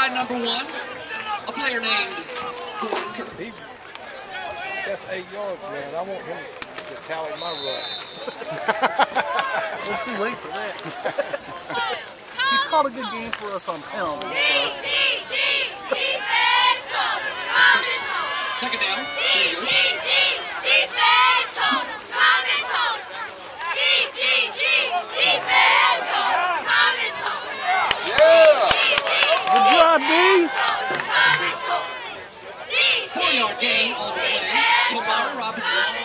number 1, a player named That's 8 yards, man. I want him to tally my runs. We're too late for that. He's called a good game for us on film. Second down. Good job, D. 4-yard gain on the play to Marc Rogers.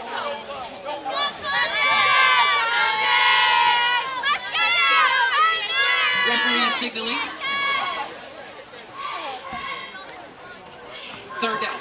Referee signaling. 3rd down.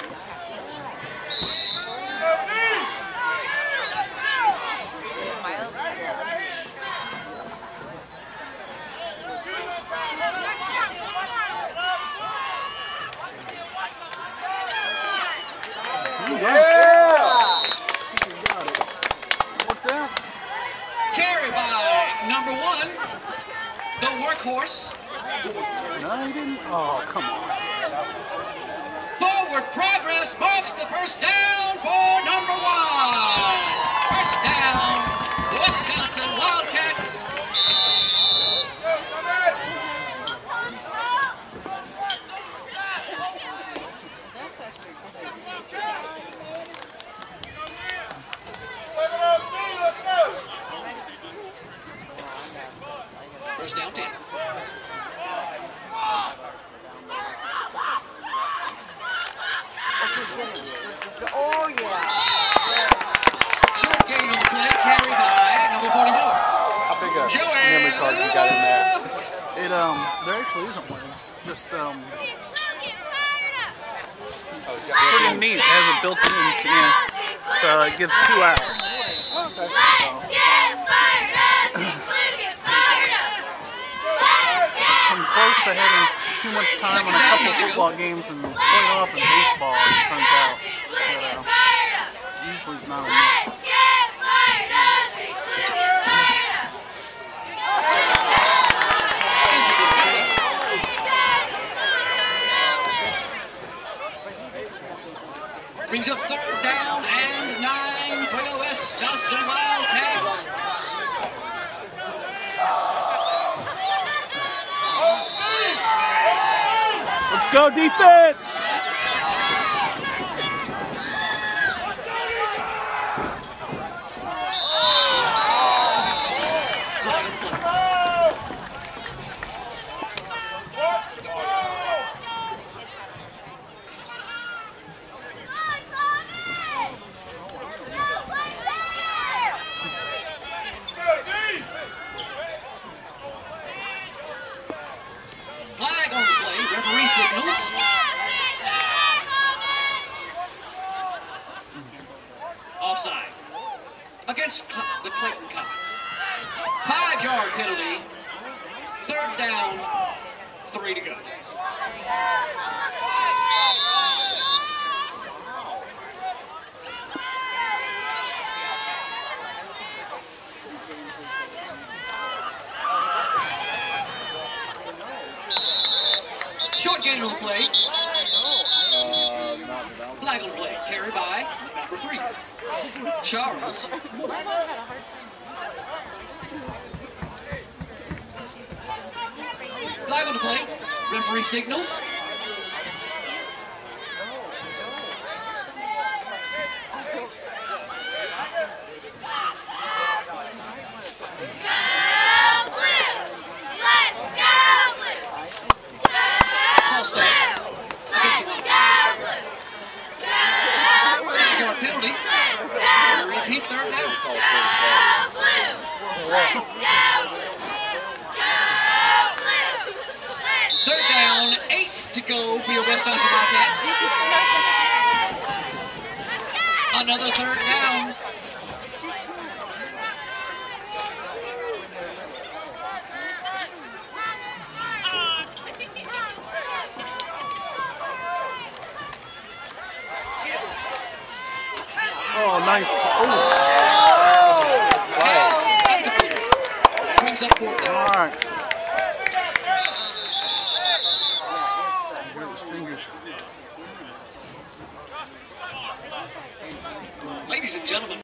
Carry by number 1, the workhorse. No, he didn't. Oh, come on. Forward progress marks the first down for number 1. First down, Wisconsin Wildcats. First down 10. Oh, yeah. Short gain on the play, carry by number 44. How big a memory card you got in there? There actually isn't one. It's just, Oh, pretty neat. It has it built in, yeah. So it gives 2 hours. I'm close to having too much time on a couple of football games and playoff and baseball, it turns out. But usually not enough. Brings up 3rd down and 9 for the West Johnston Wildcats. Let's go defense! Flag on the play, referee signals. Offside against the Clayton Comets. 5-yard penalty. 3rd down, 3 to go. Short gain on the play. Flag on the play. Carry by number 3, Charles. Flag on the play. Referee signals. Penalty. Repeat 3rd down. 3rd down, 8 to go for your West Johnston Wildcats. Another 3rd down. Oh, nice. Oh. Pass incomplete. Brings up 4th down. All right. ladies and gentlemen.